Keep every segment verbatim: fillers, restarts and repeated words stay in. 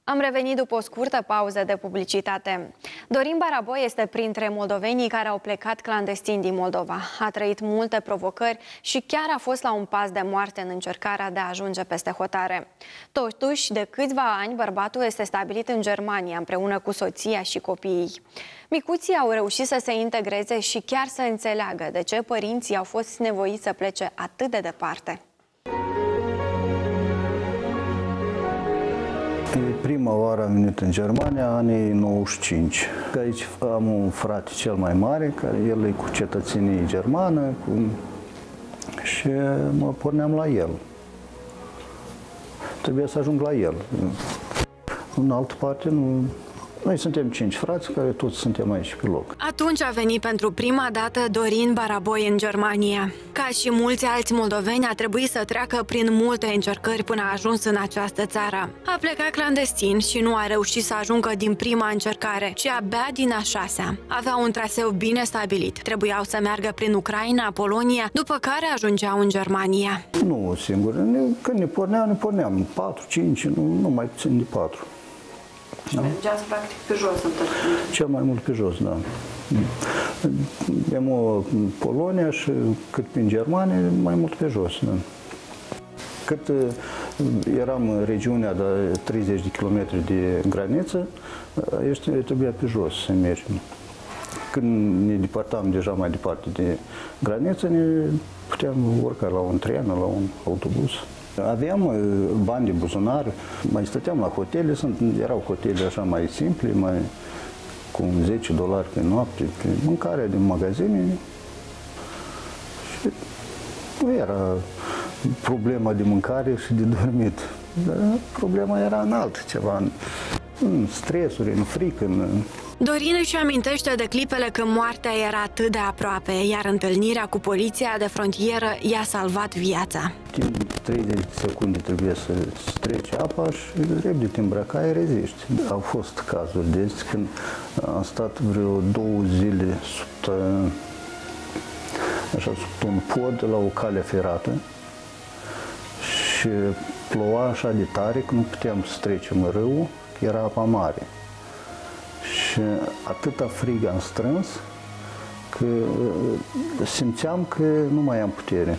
Am revenit după o scurtă pauză de publicitate. Dorin Baraboi este printre moldovenii care au plecat clandestin din Moldova. A trăit multe provocări și chiar a fost la un pas de moarte în încercarea de a ajunge peste hotare. Totuși, de câțiva ani, bărbatul este stabilit în Germania împreună cu soția și copiii. Micuții au reușit să se integreze și chiar să înțeleagă de ce părinții au fost nevoiți să plece atât de departe. Prima oară am venit în Germania, anii nouăzeci și cinci. Aici am un frate cel mai mare, care el e cu cetățenie germană, cu... și mă porneam la el. Trebuia să ajung la el. În altă parte, nu... Noi suntem cinci frați, care toți suntem aici pe loc. Atunci a venit pentru prima dată Dorin Baraboi în Germania. Ca și mulți alți moldoveni, a trebuit să treacă prin multe încercări până a ajuns în această țară. A plecat clandestin și nu a reușit să ajungă din prima încercare, ci abia din a șasea. Avea un traseu bine stabilit. Trebuiau să meargă prin Ucraina, Polonia, după care ajungeau în Germania. Nu singur. Când ne porneam, ne porneam patru, cinci, nu, nu mai puțin de patru. Și da? Mergeați practic pe jos întotdeauna. Cel mai mult pe jos, da. Am Polonia și cât prin Germania, mai mult pe jos, da. Cât eram în regiunea de treizeci de kilometri de graniță, aici trebuia pe jos să mergem. Când ne depărtam deja mai departe de graniță, ne puteam urca la un tren, la un autobuz. Aveam bani de buzunar, mai stăteam la hotele, erau hotele așa mai simple, mai cu zece dolari pe noapte, pe mâncarea din magazine. Și nu era problema de mâncare și de dormit, dar problema era în alt ceva, în stresuri, în frică, în... Dorin își amintește de clipele când moartea era atât de aproape, iar întâlnirea cu poliția de frontieră i-a salvat viața. Timp de treizeci de secunde trebuie să trece apa și repede te îmbrăcai, reziști. Au fost cazuri de astea când am stat vreo două zile sub, așa, sub un pod la o cale ferată și ploua așa de tare că nu puteam să trecem râul, că era apa mare. Și atâta frig am strâns că simțeam că nu mai am putere.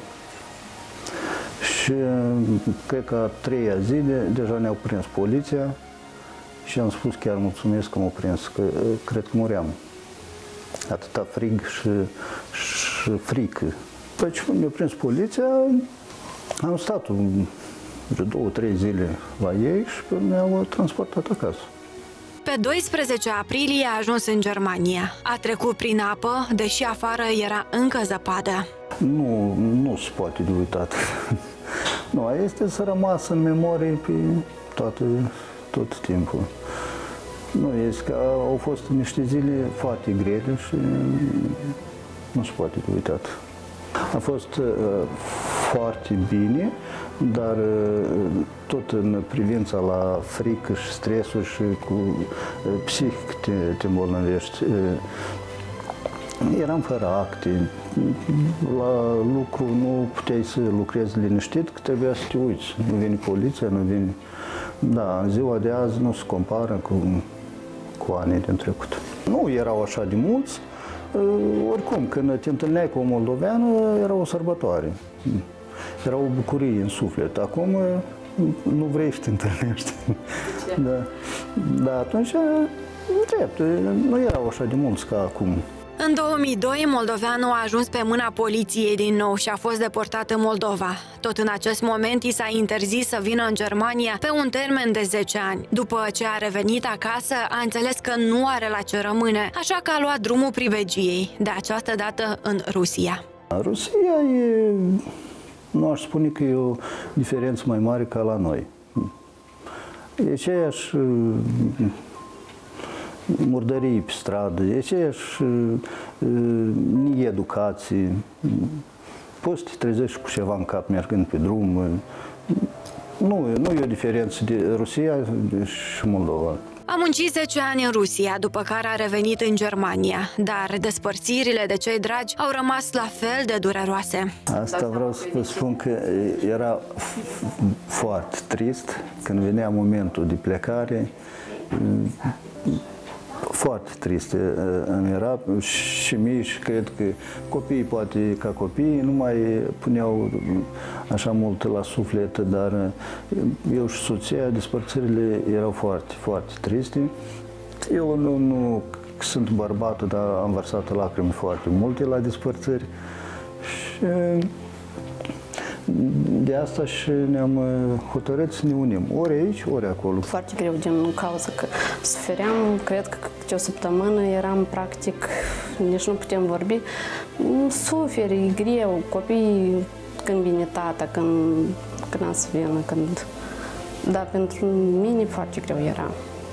Și cred că a treia zi de, deja ne-au prins poliția și am spus chiar mulțumesc că m-au prins, că cred că muream. Atâta frig și, și frică. Păi ce mi-a prins poliția, am stat vreo două, trei zile la ei și mi-au transportat acasă. Pe doisprezece aprilie a ajuns în Germania. A trecut prin apă, deși afară era încă zăpadă. Nu, nu se poate de uitat. Nu, este să rămasă în memorie pe toată, tot timpul. Nu, este că au fost niște zile foarte grele și nu se poate de uitat. A fost uh, foarte bine, dar uh, tot în privința la frică și stresul și cu uh, psihic te, te îmbolnăvești. Uh, eram fără acte, la lucru nu puteai să lucrezi liniștit, că trebuia să te uiți. Nu vine poliția, nu vine... Da, în ziua de azi nu se compară cu, cu anii din trecut. Nu erau așa de mulți. Oricum, când te întâlneai cu o moldoveană, era o sărbătoare. Era o bucurie în suflet. Acum nu vrei să te întâlnești. Da. Da, atunci, drept, nu erau așa de mulți ca acum. În două mii doi, moldoveanul a ajuns pe mâna poliției din nou și a fost deportat în Moldova. Tot în acest moment i s-a interzis să vină în Germania pe un termen de zece ani. După ce a revenit acasă, a înțeles că nu are la ce rămâne, așa că a luat drumul pribegiei, de această dată în Rusia. Rusia e, nu aș spune că e o diferență mai mare ca la noi. E aceeași murdării pe stradă, e aceeași needucație. Poți să te trezești cu ceva în cap mergând pe drum. Nu, nu e o diferență de Rusia și Moldova. A muncit zece ani în Rusia, după care a revenit în Germania, dar despărțirile de cei dragi au rămas la fel de dureroase. Asta vreau să vă spun că era foarte trist când venea momentul de plecare. Foarte trist îmi era și mie și cred că copiii, poate ca copiii, nu mai puneau așa mult la suflet, dar eu și soția, despărțirile erau foarte, foarte triste. Eu nu, nu sunt bărbat, dar am vărsat lacrimi foarte multe la despărțiri și de asta și ne-am hotărât să ne unim, ori aici, ori acolo. Foarte greu din cauza că sufeream, cred că câte o săptămână eram practic, nici nu putem vorbi, suferi, e greu, copiii când vine tata, când, când a să vină, când... Dar pentru mine foarte greu era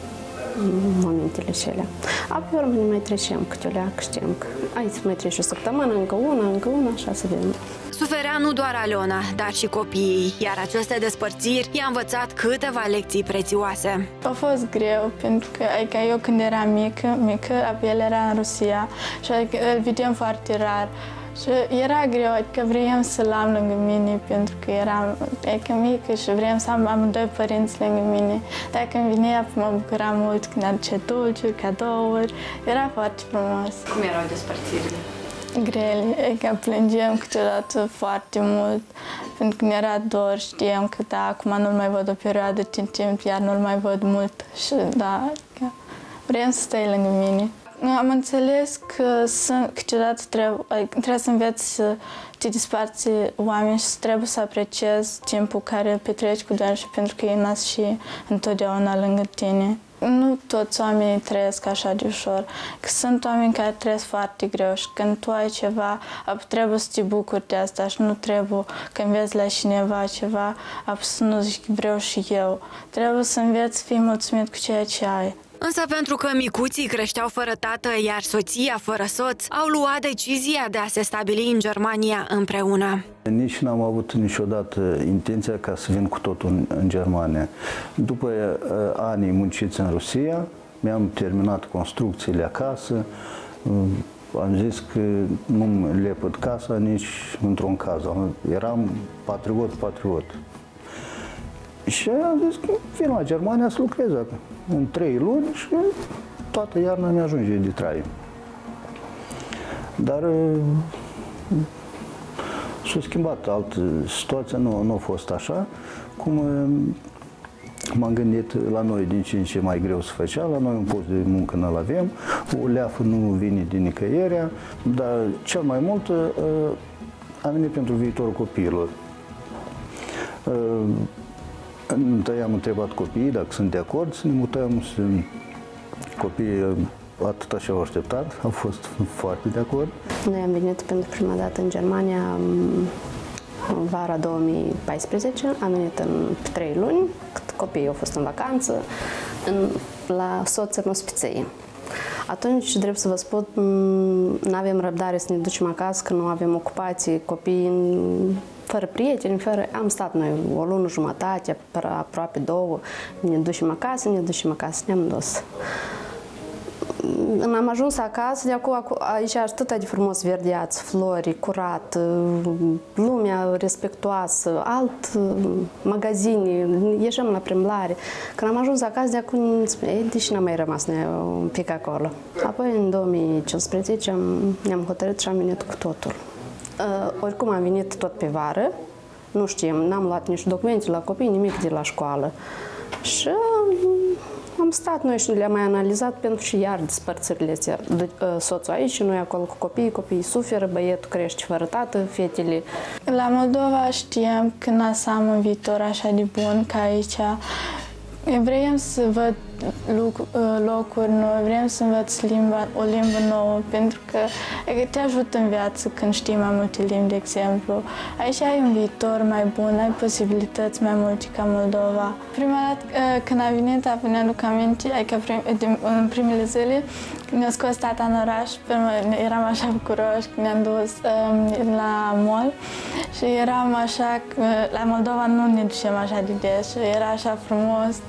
momentele acelea. Apoi urmă ne mai trecem câte o leacă, știm că aici mai trece o săptămână, încă una, încă una, așa să vedem. Suferea nu doar Aliona, dar și copiii, iar aceste despărțiri i-a învățat câteva lecții prețioase. A fost greu, pentru că adică eu când eram mică, mică, el era în Rusia și adică îl vedeam foarte rar. Și era greu, adică vreau să-l am lângă mine, pentru că eram adică mică și vreau să am amândoi părinți lângă mine. Dacă îmi venea, mă bucura mult când aduce dulciuri, cadouri, era foarte frumos. Cum erau despărțirile? Grele, adică plângeam câteodată foarte mult, pentru că mi era dor, știam că da, acum nu-l mai văd o perioadă din timp, iar nu-l mai văd mult și da, adică vreau să stai lângă mine. Am înțeles că sunt, câteodată trebuie, adică trebuie să înveți să te disparți oameni și trebuie să apreciezi timpul care îl petreci cu dânsi, pentru că ei nasc și întotdeauna lângă tine. Nu toți oamenii trăiesc așa de ușor, că sunt oameni care trăiesc foarte greu și când tu ai ceva, trebuie să te bucuri de asta și nu trebuie când vezi la cineva ceva, să nu zici vreau și eu. Trebuie să înveți să fii mulțumit cu ceea ce ai. Însă pentru că micuții creșteau fără tată, iar soția fără soț, au luat decizia de a se stabili în Germania împreună. Nici n-am avut niciodată intenția ca să vin cu totul în, în Germania. După uh, anii munciți în Rusia, mi-am terminat construcțiile acasă, uh, am zis că nu-mi lepăd casa nici într-un caz. Eram patriot, patriot. Și am zis că vin la Germania să lucrez în trei luni și toată iarna mi-ajunge de trai. Dar s-a schimbat altă situație, nu, nu a fost așa, cum m-am gândit la noi din ce în ce mai greu să făcea, la noi un post de muncă nu-l avem, o leafă nu vine din nicăierea, dar cel mai mult am venit pentru viitorul copiilor. Întâi am întrebat copiii dacă sunt de acord să ne mutăm, să... copiii atât și-au așteptat, au fost foarte de acord. Noi am venit pentru prima dată în Germania în vara două mii paisprezece, am venit în trei luni, cât copiii au fost în vacanță, în, la soț în ospiței. Atunci, drept să vă spun, nu avem răbdare să ne ducem acasă, că nu avem ocupații, copiii fără prieteni, fără... Am stat noi o lună jumătate, aproape două, ne ducem acasă, ne ducem acasă, ne-am dus. Am ajuns acasă, de acum, aici atât de frumos verdeați, flori, curat, lumea respectuoasă, alt magazine, ieșim la plimbare. Când am ajuns acasă, de acum, deși n-am mai rămas un pic acolo. Apoi, în două mii cincisprezece, ne-am hotărât și am venit cu totul. Uh, oricum am venit tot pe vară, nu știm, n-am luat nici documente la copii, nimic de la școală. Și uh, am stat noi și le-am mai analizat pentru și iar despărțirile astea. Uh, soțul aici și noi acolo cu copiii, copiii suferă, băietul crește fără tată, fetele. La Moldova știam că n-am să am un viitor așa de bun ca aici. Vreau să văd locuri noi, vrem să învăț limba, o limbă nouă, pentru că te ajută în viață când știi mai multe limbi, de exemplu. Aici ai un viitor mai bun, ai posibilități mai multe ca Moldova. Prima dată când am venit, apoi ne-aduc aminte, adică în primele zile, când ne-a scos tata în oraș, eram așa bucuroși când ne-am dus la mall și eram așa, la Moldova nu ne ducem așa de des și era așa frumos tot.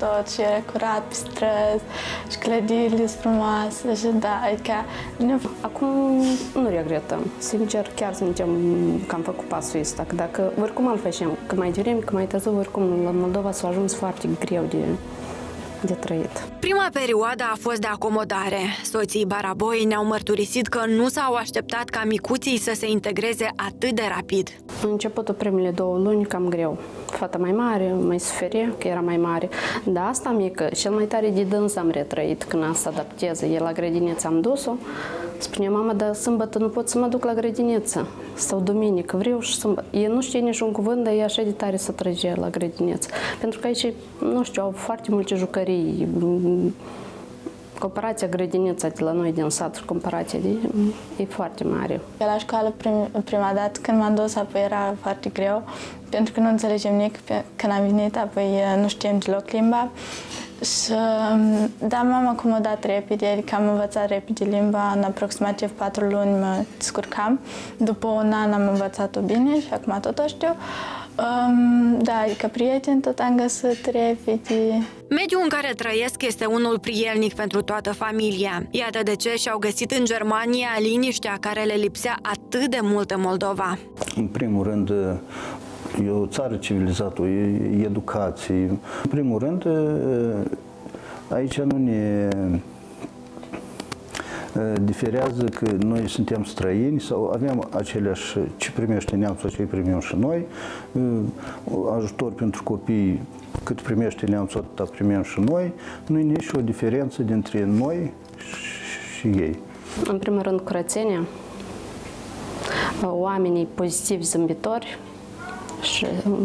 tot și e curat pe străzi și clădirile sunt frumoase și da, adică... Acum nu regretăm. Sincer, chiar suntem că am făcut pasul ăsta, că dacă oricum îl facem, că mai devreme, că mai târziu, oricum la Moldova s-a ajuns foarte greu de, de trăit. Prima perioadă a fost de acomodare. Soții Baraboi ne-au mărturisit că nu s-au așteptat ca micuții să se integreze atât de rapid. În începutul primele două luni cam greu. Fata mai mare, mai suferea, că era mai mare. Dar asta mică, cel mai tare de dâns am retrăit când a să adapteze. El la grădiniță am dus-o. Spune mama, dar sâmbătă nu pot să mă duc la grădiniță. Sau duminică, vreau și sâmbătă. Ei nu știe niciun cuvânt, dar e așa de tare să trăge la grădiniță. Pentru că aici, nu știu, au foarte multe jucării. Comparația grădinița de la noi din sat, comparația de, e foarte mare. La școală, prim, prima dată, când m-am dus, apoi era foarte greu, pentru că nu înțelegem nimic. Când am venit, apoi nu știam deloc limba. Și, da, m-am acomodat repede, adică am învățat repede limba, în aproximativ patru luni mă descurcam. După un an am învățat-o bine și acum tot o știu. Um, da, adică prieteni tot am găsit repede. Mediul în care trăiesc este unul prielnic pentru toată familia. Iată de ce și-au găsit în Germania liniștea care le lipsea atât de mult în Moldova. În primul rând, e o țară civilizată, e educație. În primul rând, aici nu ne diferează că noi suntem străini sau avem aceleași, ce primește neamțul, ce primim și noi, ajutor pentru copii, cât primește neamțul, atâta primim și noi, nu e nici o diferență dintre noi și ei. În primul rând, curățenia, oamenii pozitivi, zâmbitori și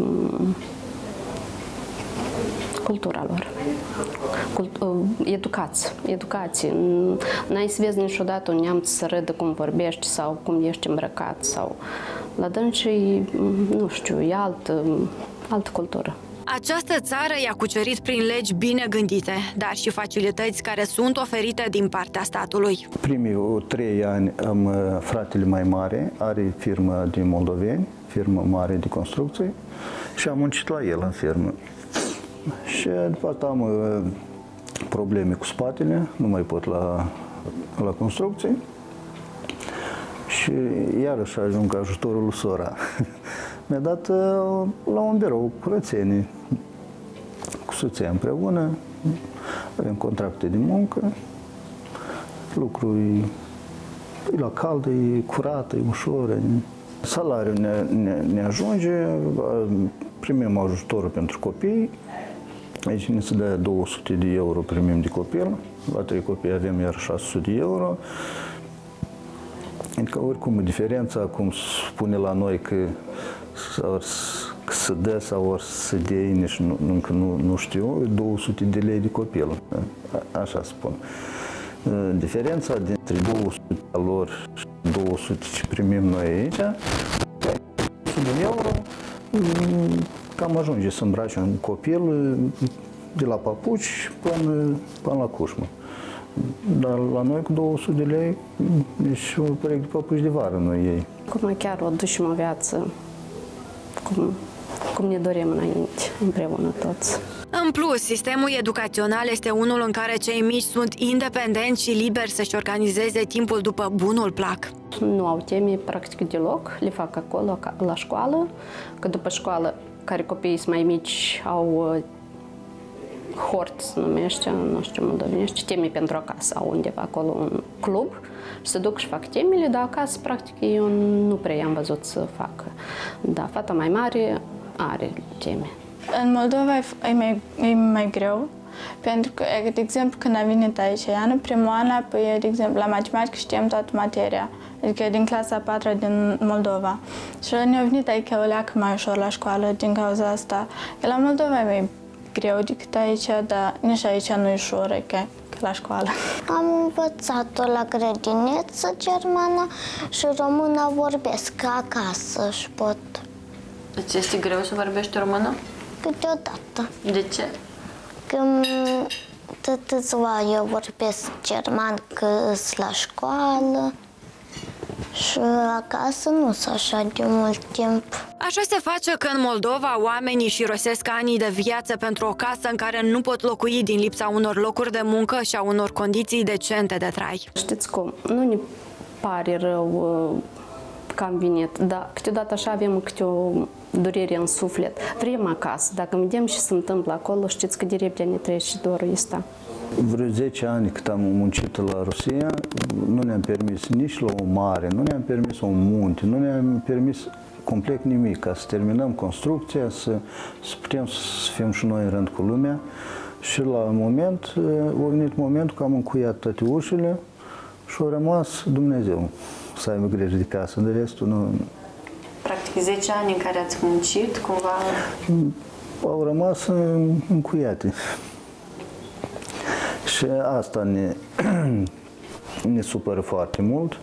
cultura lor. Educație. Educație. N-ai să vezi niciodată un neamț să râdă cum vorbești sau cum ești îmbrăcat. Sau... La dânsii, nu știu, e altă, altă cultură. Această țară i-a cucerit prin legi bine gândite, dar și facilități care sunt oferite din partea statului. Primii trei ani am fratele mai mare, are firmă din Moldoveni, firmă mare de construcții, și am muncit la el în firmă. Și după asta am probleme cu spatele, nu mai pot la, la construcții și iarăși ajung ajutorul lui sora. Mi-a dat la un birou curățenie cu soția împreună, avem contracte de muncă, lucrul e la cald, e curat, e ușor. Salariul ne, ne, ne ajunge, primim ajutorul pentru copii. Aici ne se dă două sute de euro primim de copil, la trei copii avem iar șase sute de euro. Adică oricum diferența, cum spune la noi că se dă sau ori se dea, nici nu, încă nu, nu știu, două sute de lei de copil, așa spun. Diferența dintre două sute a lor și două sute ce primim noi aici, două sute de euro, cam ajunge să îmbrace un copil de la papuci până, până la cușmă. Dar la noi cu două sute de lei, nici un proiect de papuci de vară nu iei. Cum chiar o ducem o viață, cum, cum ne dorim înainte, împreună toți. În plus, sistemul educațional este unul în care cei mici sunt independenți și liberi să-și organizeze timpul după bunul plac. Nu au teme practic deloc, le fac acolo, la școală, că după școală, care copiii sunt mai mici, au hort, se numește, nu știu, moldovenește, teme pentru acasă, au undeva acolo un club, se duc și fac temele, dar acasă, practic, eu nu prea i-am văzut să facă. Da, fata mai mare are teme. În Moldova e mai, e mai greu, pentru că, de exemplu, când am venit aici, în primul an, apoi, de exemplu, la matematică știam toată materia, adică din clasa a patra din Moldova. Și ne-a venit aici o leacă mai ușor la școală din cauza asta. Că la Moldova e mai greu decât aici, dar nici aici nu e ușor, e ca la școală. Am învățat-o la grădiniță germană și română vorbesc acasă și pot. Îți este greu să vorbești română? Câteodată. De ce? Când tătățua eu vorbesc german că sunt la școală. Și acasă nu sunt așa de mult timp. Așa se face că în Moldova oamenii își irosesc anii de viață pentru o casă în care nu pot locui din lipsa unor locuri de muncă și a unor condiții decente de trai. Știți cum? Nu ne pare rău că am venit, dar câteodată așa avem câte o durere în suflet. Vrem acasă. Dacă vedem ce se întâmplă acolo, știți că de repede ne trece dorul ăsta. Vreo zece ani cât am muncit la Rusia, nu ne-am permis nici la o mare, nu ne-am permis o munte, nu ne-am permis complet nimic, ca să terminăm construcția, să, să putem să fim și noi în rând cu lumea. Și la un moment, a venit momentul că am încuiat toate ușile și a rămas Dumnezeu să aibă grijă de casă, de restul nu... Practic zece ani în care ați muncit, cumva... Au rămas încuiate. Și asta ne, ne supără foarte mult.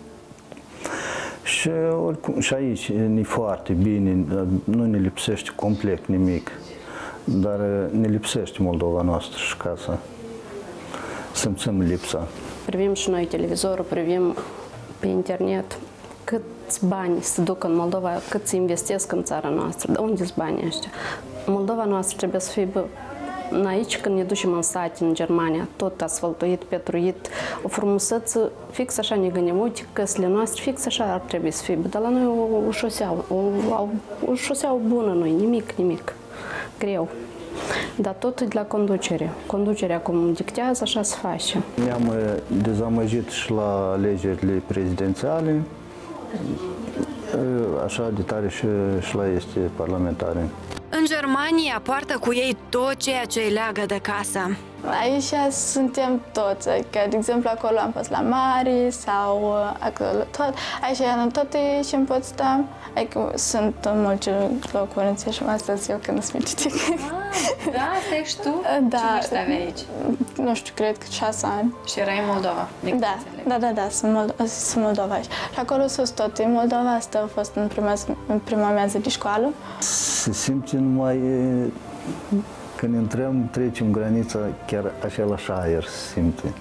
Și, oricum, și aici ne foarte bine, nu ne lipsește complet nimic, dar ne lipsește Moldova noastră și casa. Simțim lipsa. Privim și noi televizorul, privim pe internet câți bani se duc în Moldova, cât se investesc în țara noastră, de unde sunt banii ăștia. Moldova noastră trebuie să fie, bă, aici când ne ducem în sate, în Germania, tot asfaltuit, petruit, o frumusețe, fix așa ne gândim, uite, căsile noastre, fix așa ar trebui să fie, dar la noi o, o șosea, o, o, o șosea bună noi, nimic, nimic, greu. Dar totul de la conducere. Conducerea cum dictează, așa se face. Ne-am dezamăgit și la alegerile prezidențiale, așa de tare și, și la este parlamentare. În Germania poartă cu ei tot ceea ce îi leagă de casă. Aici suntem toți, adică, de exemplu, acolo am fost la mare sau acolo tot. Aici în toate ce în Potsdam, adică sunt multe locuri în ție și astăzi eu când sunt citic. Da, asta ești tu? Da. Ce vârstă aveai aici? Nu știu, cred că șase ani. Și erai în Moldova? Da, da, da, da, sunt, Moldova, sunt Moldova aici. Și acolo sunt tot în Moldova, asta a fost în prima, în prima mea zi de școală. Se simte numai când intrăm, trecem granița, chiar același aer se simte.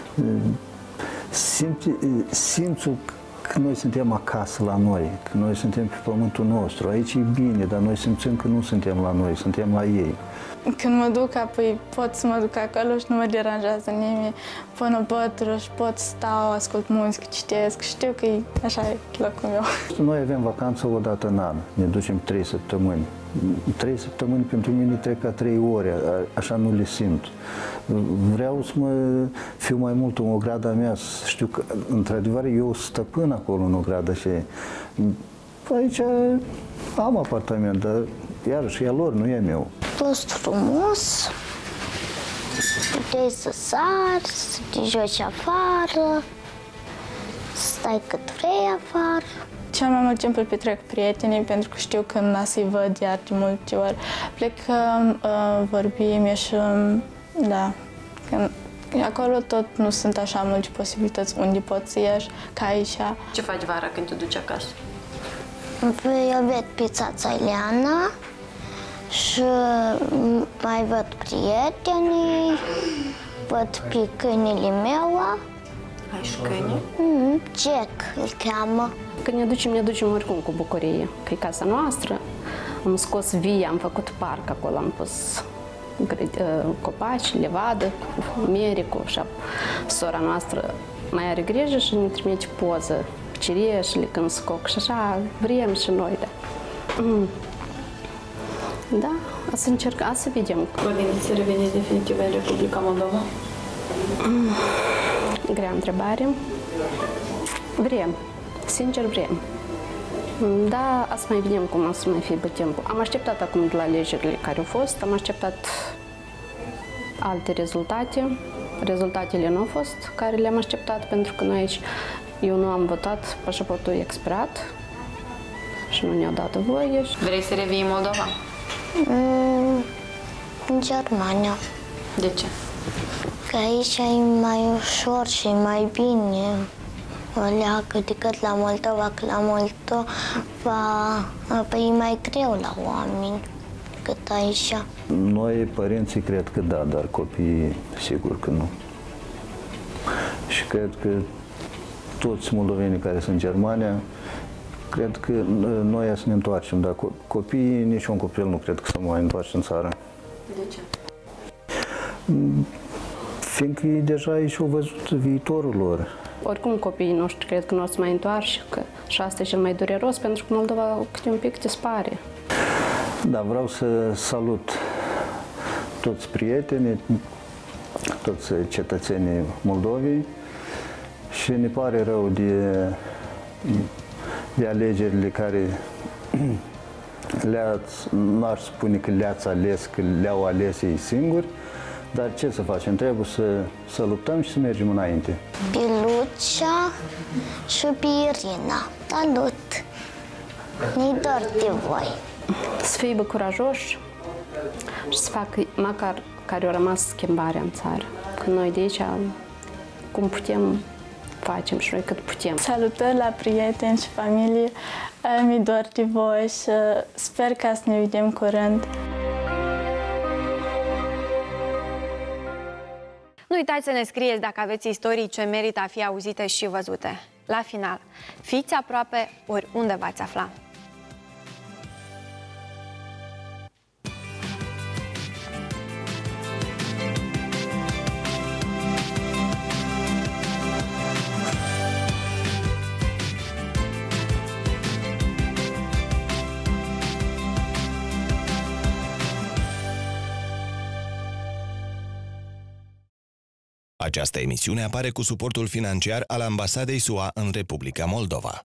Simte, simțul că noi suntem acasă la noi, că noi suntem pe pământul nostru. Aici e bine, dar noi simțim că nu suntem la noi, suntem la ei. Când mă duc, apoi pot să mă duc acolo și nu mă deranjează nimeni. Până bătrân și pot stau, ascult muzică, citesc. Știu că e așa e locul meu. Noi avem vacanță o dată în an, ne ducem trei săptămâni. Trei săptămâni pentru mine trec ca trei ore, așa nu le simt. Vreau să mă fiu mai mult în ograda mea, să știu că, într-adevăr, eu stăpân acolo în ograda și aici am apartament, dar iarăși e a lor, nu e a meu. A fost frumos, puteai să sari, să te joci afară, să stai cât vrei afară. Cel mai mult timp îl petrec cu prietenii, pentru că știu că n-a să-i văd iar de multe ori. Plecăm, uh, vorbim, ieșim, da. Când, acolo tot nu sunt așa multe posibilități unde poți să ieși, ca aici. Ce faci vara când te duci acasă? Eu ved pe țața Ileana și mai văd prietenii, văd pe câinele meu. Ai și câini? Mm, Jack îl cheamă. Când ne ducem, ne ducem oricum cu bucurie, că e casa noastră. Am scos vii, am făcut parc acolo, am pus copaci, levadă, mere cu așa. Sora noastră mai are grijă și ne trimite poză, cireșele când scoc și așa vrem și noi. Da, mm. Da, să încercăm, să vedem. Vă gândiți să reveniți definitiv în Republica Moldova? Mm. Grea întrebare. Vrem. Sincer, vrem. Da, să mai vedem cum o să mai fie pe timpul. Am așteptat acum de la alegerile care au fost, am așteptat alte rezultate. Rezultatele nu au fost care le-am așteptat, pentru că noi aici, eu nu am votat, pașaportul e expirat și nu ne-au dat voie. Vrei să revii în Moldova? Mm, în Germania. De ce? Că aici e mai ușor și mai bine o leagă decât la Moldova, că la Moldova păi, e mai greu la oameni decât aici. Noi, părinții, cred că da, dar copiii, sigur că nu. Și cred că toți moldovenii care sunt în Germania, cred că noi să ne întoarcem, dar copiii, niciun copil nu cred că să mai întoarce în țară. De ce? Fiindcă ei deja aici au văzut viitorul lor. Oricum copiii noștri cred că nu o să mai întoarce, că și asta e cel mai dureros, pentru că Moldova câte un pic dispare. Da, vreau să salut toți prietenii, toți cetățenii Moldovei și ne pare rău de, de alegerile care le-ați, n-aș spune că le-ați ales, că le-au ales ei singuri, dar ce să facem? Trebuie să, să luptăm și să mergem înainte. Pe Lucea și pe Irina. Salut! Ne-i dor de voi. Să fie curajoși și să facă măcar care a rămas schimbarea în țară. Că noi de aici, cum putem, facem și noi cât putem. Salutări la prieteni și familie. Mi-e dor de voi și sper ca să ne vedem curând. Nu uitați să ne scrieți dacă aveți istorii ce merită a fi auzite și văzute. La final, fiți aproape oriunde v-ați afla. Această emisiune apare cu suportul financiar al Ambasadei S U A în Republica Moldova.